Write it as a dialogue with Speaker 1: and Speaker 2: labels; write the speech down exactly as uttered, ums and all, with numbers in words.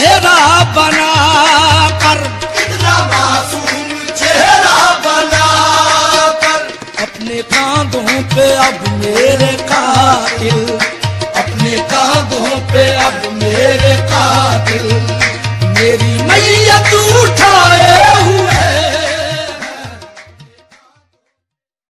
Speaker 1: चेहरा बना कर,
Speaker 2: कितना मासूम चेहरा बना कर,
Speaker 1: अपने कांधों पे अब मेरे कातिल,
Speaker 2: अपने कांधों पे अब मेरे कातिल,